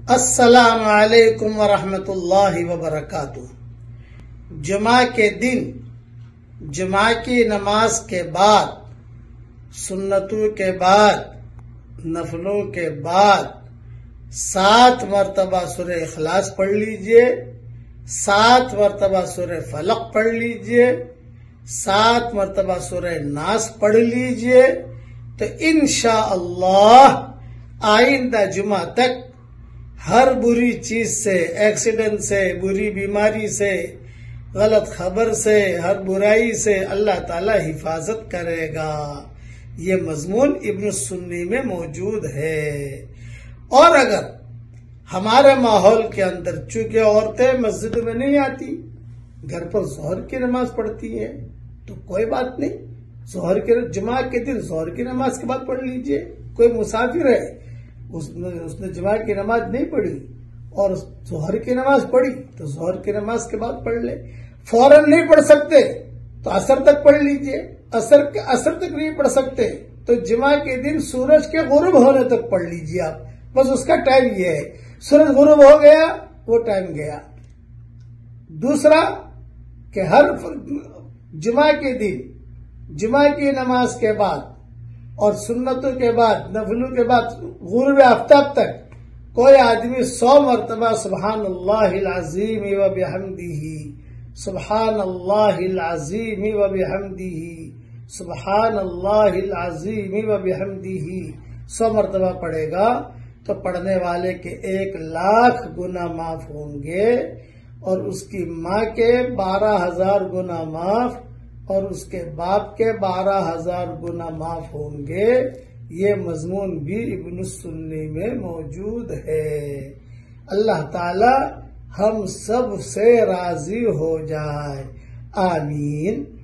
السلام علیکم ورحمۃ اللہ وبرکاتہ۔ جمعہ کے دن جمعہ کی نماز کے بعد، سنتوں کے بعد، نفلوں کے بعد 7 مرتبہ سورہ اخلاص پڑھ لیجئے، 7 مرتبہ سورہ فلق پڑھ لیجئے، 7 مرتبہ سورہ ناس پڑھ لیجئے، تو انشاءاللہ آئندہ جمعہ تک ہر بری چیز سے، ایکسیڈنٹ سے، بری بیماری سے، غلط خبر سے، ہر برائی سے اللہ تعالی حفاظت کرے گا۔ یہ مضمون ابن السنی میں موجود ہے۔ اور اگر ہمارے ماحول کے اندر چونکہ عورتیں مسجد میں نہیں آتی، گھر پر ظہر کی نماز پڑھتی ہیں، تو کوئی بات نہیں، جمعہ کے دن ظہر کی نماز کے بعد پڑھ لیجئے۔ کوئی مسافر ہے، اس نے جمعہ کی نماز نہیں پڑھی اور ظہر کی نماز پڑھی، تو ظہر کی نماز کے بعد پڑھ لے۔ فوراً نہیں پڑھ سکتے تو عصر تک پڑھ لیجئے، عصر تک نہیں پڑھ سکتے تو جمعہ کے دن سورج کے غروب ہونے تک پڑھ لیجئے۔ آپ بس اس کا ٹائم یہ ہے، سورج غروب ہو گیا وہ ٹائم گیا۔ دوسرا کہ ہر جمعہ کے دن جمعہ کی نماز کے بعد اور سنتوں کے بعد، نفلوں کے بعد غروب آفتاب تک کوئی آدمی 100 مرتبہ سبحان اللہ العظیم و بحمدہ، سبحان اللہ العظیم و بحمدہ، سبحان اللہ العظیم و بحمدہ 100 مرتبہ پڑھے گا تو پڑھنے والے کے 1,00,000 گناہ معاف ہوں گے، اور اس کی ماں کے 12,000 گناہ معاف، اور اس کے باپ کے 12,000 گناہ معاف ہوں گے۔ یہ مضمون بھی ابن السنی میں موجود ہے۔ اللہ تعالی ہم سب سے راضی ہو جائے، آمین۔